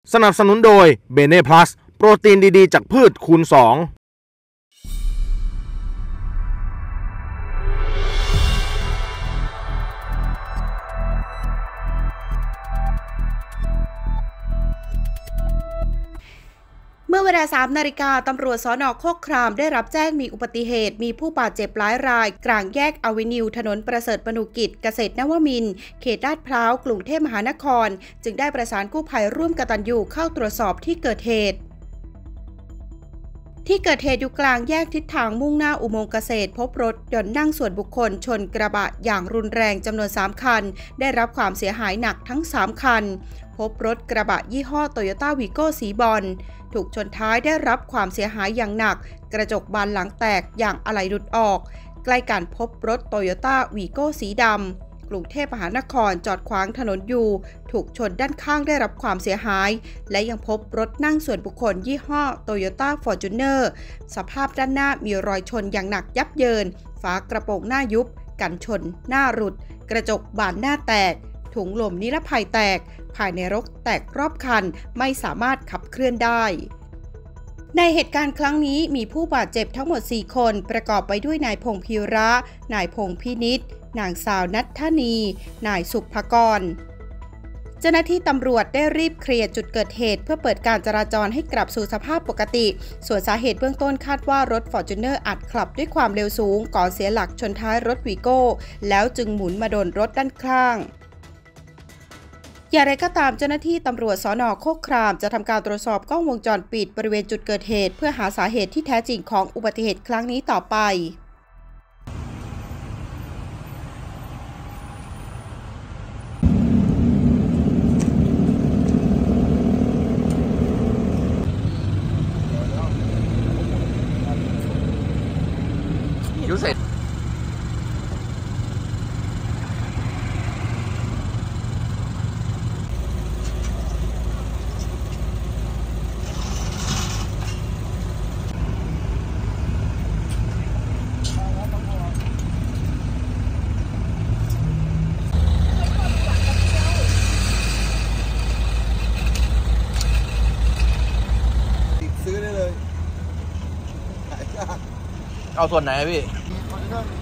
สนับสนุนโดยเบเน่พลัสโปรตีนดีๆจากพืชคูณ2 เมื่อเวลา 3 นาฬิกาตำรวจสน.โคกครามได้รับแจ้งมีอุบัติเหตุมีผู้บาดเจ็บหลายรายกลางแยกอเวนิวถนนประเสริฐมนูกิจเกษตรนวมินทร์เขตลาดพร้าวกรุงเทพมหานครจึงได้ประสานกู้ภัยร่วมกตัญญูเข้าตรวจสอบที่เกิดเหตุอยู่กลางแยกทิศทางมุ่งหน้าอุโมงค์เกษตรพบรถยนต์นั่งส่วนบุคคลชนกระบะอย่างรุนแรงจำนวน3คันได้รับความเสียหายหนักทั้ง3คันพบรถกระบะยี่ห้อโตโยต้าวีโก้สีบอลถูกชนท้ายได้รับความเสียหายอย่างหนักกระจกบานหลังแตกอย่างอะไหล่หลุดออกใกล้กันพบรถโตโยต้าวีโก้สีดำกรุงเทพมหานครจอดขวางถนนอยู่ถูกชนด้านข้างได้รับความเสียหายและยังพบรถนั่งส่วนบุคคลยี่ห้อโตโยต้าฟอร์จูเนอร์สภาพด้านหน้ามีรอยชนอย่างหนักยับเยินฝากระโปรงหน้ายุบกันชนหน้าหลุดกระจกบานหน้าแตกถุงลมนิรภัยแตกภายในรถแตกรอบคันไม่สามารถขับเคลื่อนได้ในเหตุการณ์ครั้งนี้มีผู้บาดเจ็บทั้งหมด4คนประกอบไปด้วยนายพงษ์พีระนายพงษ์พินิจนางสาวณัฐนีนายสุภกรเจ้าหน้าที่ตำรวจได้รีบเคลียร์จุดเกิดเหตุเพื่อเปิดการจราจรให้กลับสู่สภาพปกติส่วนสาเหตุเบื้องต้นคาดว่ารถฟอร์จูเนอร์อาจขับด้วยความเร็วสูงก่อนเสียหลักชนท้ายรถวีโก้แล้วจึงหมุนมาโดนรถด้านข้างอย่างไรก็ตามเจ้าหน้าที่ตำรวจสน.โคกครามจะทำการตรวจสอบกล้องวงจรปิดบริเวณจุดเกิดเหตุเพื่อหาสาเหตุที่แท้จริงของอุบัติเหตุครั้งนี้ต่อไปยูเสร็จซื้อได้เลยเอาส่วนไหนพี่